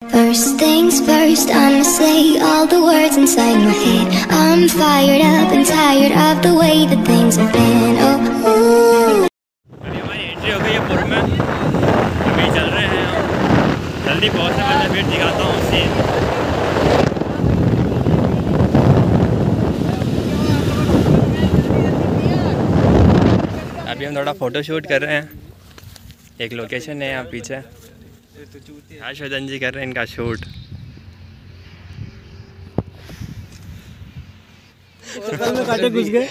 First things first, I'ma say all the words inside my head. I'm fired up and tired of the way that things have been. Oh, ooh. अभी हमारी entry हो गई है पुर में। अभी चल रहे हैं हम, जल्दी पहुँचने वाले, फिर दिखाता हूँ सीन। अभी हम थोड़ा फ़ोटो शूट कर रहे हैं। एक लोकेशन है यहाँ पीछे, हर्षवर्धन जी कर रहे हैं इनका शूट। में कांटे घुस गए।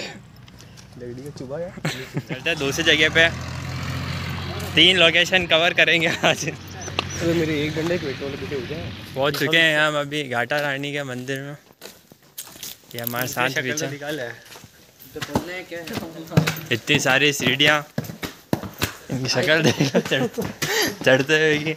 चलते हैं दूसरी जगह पे, 3 लोकेशन कवर करेंगे आज। अरे मेरे एक डंडे पेट्रोल पीछे हो गए। पहुँच चुके हैं हम अभी घाटा रानी के मंदिर में। ये हमारे साथ पीछे इतनी सारी सीढ़ियाँ, इनकी शक्ल देखो चढ़ते हुए की।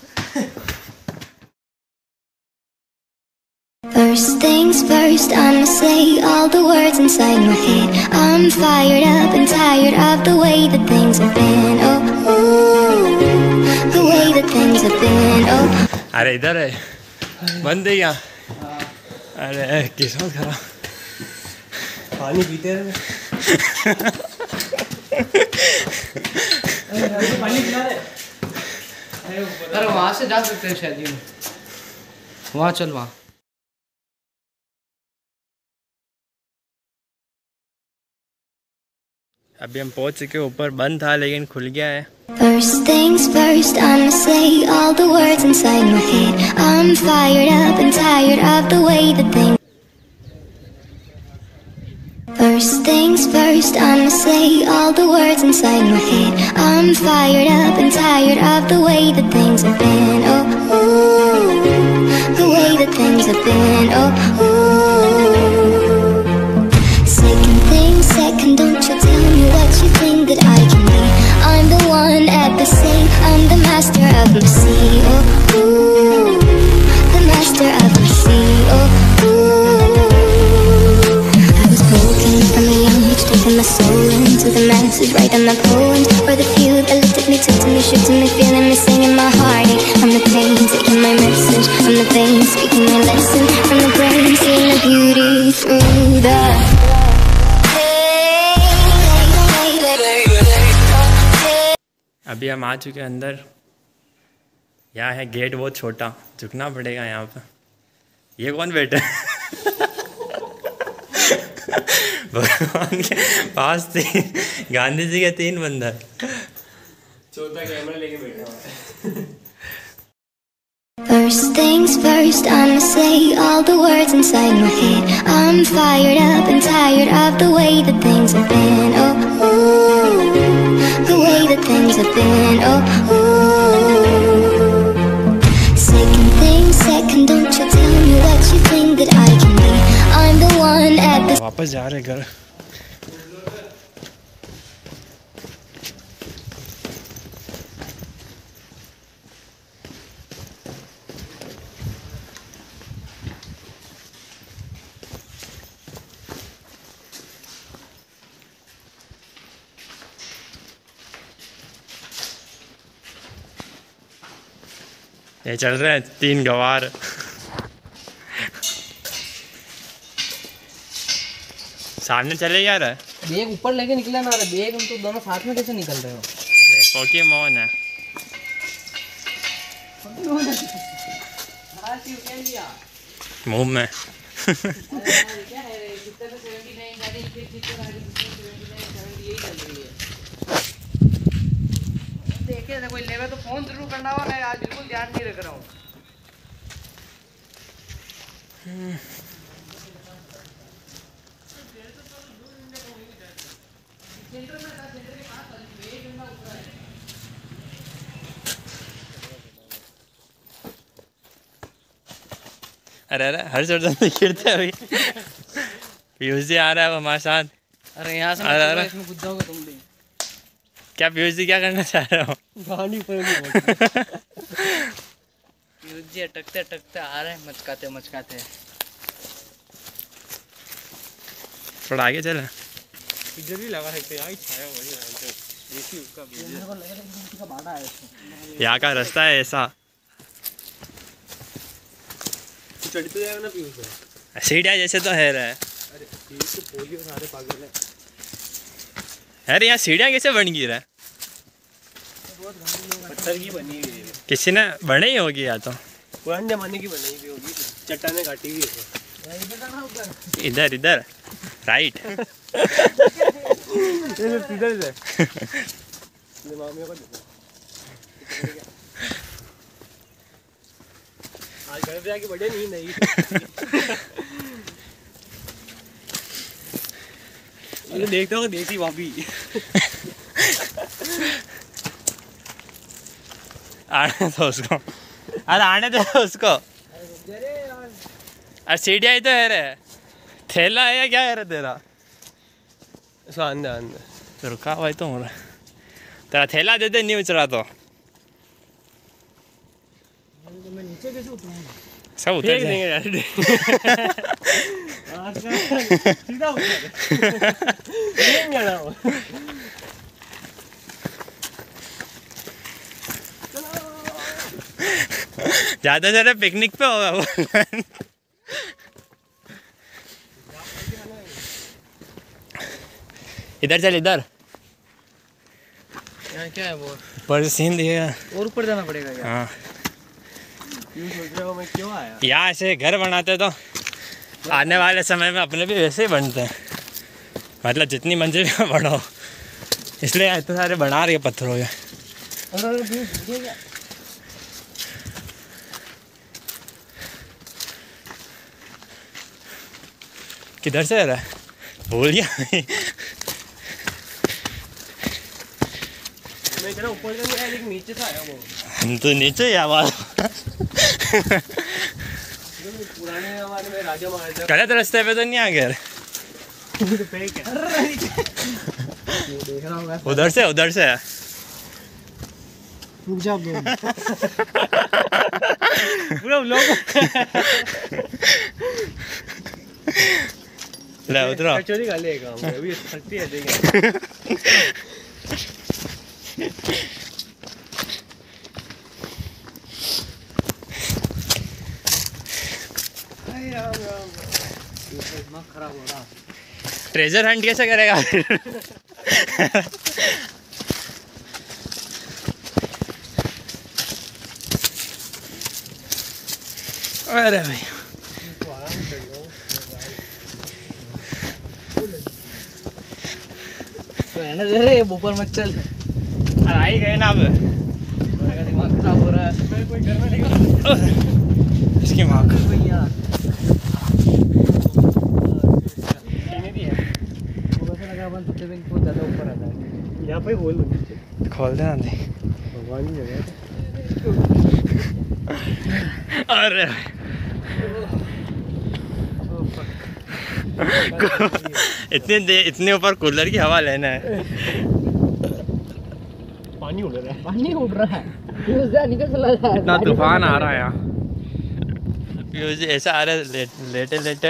First things first, I'ma say all the words inside my head. I'm fired up and tired of the way that things have been. Oh, ooh, the way that things have been. Oh. अरे इधर है, बंद है यहाँ। अरे किस्मत खराब। पानी पीते रहे। पानी पिला दे। अरे वहाँ से जा सकते हैं शायद, वहाँ चल वहाँ। अभी हम पहुंच चुके, ऊपर बंद था लेकिन खुल गया है। First things first, I'ma say all the words inside my head. I'm fired up and tired of the way that things. First things first, I'ma say all the words inside my head. I'm fired up and tired of the way that things have been. Oh, ooh, the way that things have been. Oh, ooh. Second thing second, don't you tell me what you think that I can be. I'm the one at the sea, I'm the master of my sea. Oh, ooh, the master of my sea. Oh, ooh. I was broken from a young age, taking my soul into the masses, writing my poems for the few that looked at me, took to me, shook to me, feeling me, singing my heartache. From the pain, taking my message from the veins, speaking my lesson from the brain, seeing the beauty through the. अभी हम आ चुके हैं अंदर। यहाँ है gate बहुत छोटा, झुकना पड़ेगा यहाँ पे। ये कौन बैठा है? भगवान के पास 3 गांधी जी के 3 बंदर। चौथा कैमरा लेके बैठा हुआ है। First things first, I'ma say all the words inside my head. I'm fired up and tired of the way that things have been. Oh, ooh, the way that things have been. Oh, ooh. Second thing second, don't you tell me what you think that I can be. I'm the one at the. वापस जा रहे घर। ये चल रहे हैं 3 गवार। सामने चले जा रहा है। बैग ऊपर लेके निकला ना रे, बैग हम तो दोनों साथ में कैसे निकल रहे हो? पोकेमॉन है। मुंह में। देखे कोई लेवे तो फोन जरूर करना होगा, मैं आज बिल्कुल ध्यान नहीं रख रहा हूँ। अरे अरे हर्षवर्धन भी गिरते अभी। पीयूष जी आ रहा है वो हमारे साथ। अरे यहाँ से अरे इसमें कूद जाओगे तुम भी। क्या पीयूष जी क्या करना चाह रहे हो? गाड़ी पर पीयूष जी अटकते अटकते आ रहे हैं, मचकाते मचकाते। थोड़ा आगे चले। इधर ही लगा है तो यहाँ ही छाया हुआ है। देखिए उसका मेरे को लग रहा है कि बाड़ा है इसमें। यहाँ का रास्ता है ऐसा। चढ़ते जाएगा ना पीयूष भाई। सीढ़िया जैसे तो है रहा है। अरे पीयूष तो पोलियो सारे पागल है। अरे यहाँ सीढ़ियाँ कैसे बन गई रहा है? पत्थर की बनी हुई है। किसी ने बने ही होगी या तो पुराने जमाने की बनाई हुई होगी। चट्टाने काटी हुई है। इधर इधर राइट। सीधा से मामियों को देखो। आज घर पे आके बड़े नहीं ये देखता हूँ देसी भाभी। आने दो उसको। अरे आने दो उसको। अरे सीढ़िया ही तो है रे। थैला है या क्या है रे तेरा? अंदर अंदर तो रुका हुआ है तो हो रहा है। तेरा थैला दे दे, नहीं उतरा तो मैं नीचे कैसे उतरूंगा? सब उतर फेंक जाए। देंगे यार। सीधा उतर नहीं जाना वो। ज्यादा से ज्यादा पिकनिक पे होगा वो। इधर चल इधर। यहाँ क्या है वो? पर सीन दिखेगा। और ऊपर जाना पड़ेगा क्या? हाँ क्यों सोच रहे हो मैं क्यों आया? यहाँ ऐसे घर बनाते तो आने वाले समय में अपने भी वैसे ही बनते हैं। मतलब जितनी मंजिल में बढ़ो, इसलिए इतने सारे बना रही है पत्थरों के। किधर से आ रहा है? भूल गया। मैं इतना ऊपर से नहीं आया लेकिन नीचे से आया वो। हम तो नीचे ही आवाज। पुराने जमाने में राजा महाराजा गलत रास्ते पे तो नहीं आ गया? फेंक है। देख रहा होगा। उधर से रुक जा दो। पूरा लोग ले उतरो। कचौरी खा लेगा अभी शक्ति है देंगे। दिमाग खराब हो रहा। ट्रेजर हंट कैसे करेगा? अरे भाई तो है ना दे रे ऊपर मत चल। आ ही गए ना अब। मेरा दिमाग खराब हो रहा है। कोई घर में नहीं इसकी माँ का भैया भी है। थोड़ा सा लगा बंद तो भी बहुत ज़्यादा ऊपर आता है। यहाँ पे होल बनी है। खोल देना नहीं। भगवान की जगह है। अरे इतने ऊपर कूलर की हवा लेना है। पानी उड़ रहा है। पानी उड़ रहा है। निकल चला जा। इतना तूफान आ रहा है यहाँ। ऐसा आ रहा है लेटे लेटे।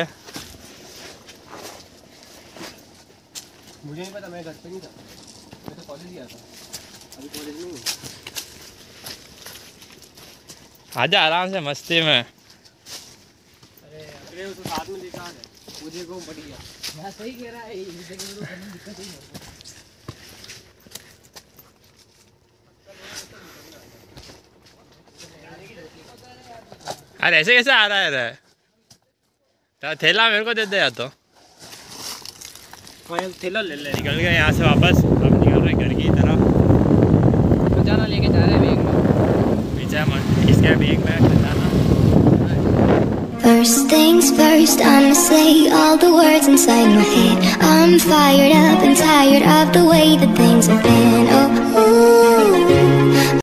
मुझे नहीं पता, मैं घर पे नहीं था, मैं तो कॉलेज गया था, अभी कॉलेज में हूँ। आजा आराम से मस्ती में। अरे उसको साथ में देखा है मुझे को बढ़िया। यहाँ सही कह रहा है। ये जगह में तो करने दिक्कत ही नहीं होगी। अरे ऐसे कैसे आ रहा है रे? तो थैला मेरे को दे दे या तो। थैला ले ले। निकल गए यहाँ से वापस। अब निकल रहे घर की तरफ। खजाना लेके जा रहे हैं बैग में। पीछे इसके बैग में खजाना। First things first, I'ma say all the words inside my head. I'm fired up and tired of the way that things have been. Oh, ooh,